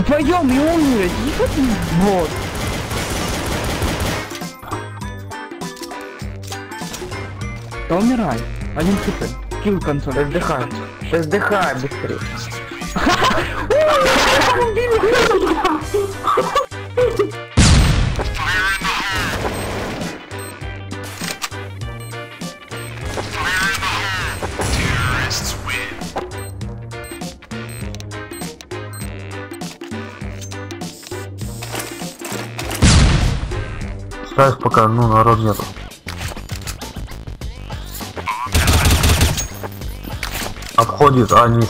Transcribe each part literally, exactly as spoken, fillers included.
Вдвоем и умер, тихо ты, бот. Да умирай. Один хп. Килл консоль, раздыхай. Раздыхай быстрее. Ставь пока, ну, народ нету. Обходит, а низ.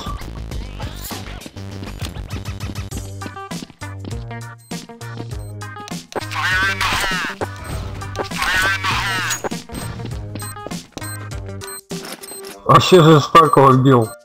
Вообще же Спаркова бил.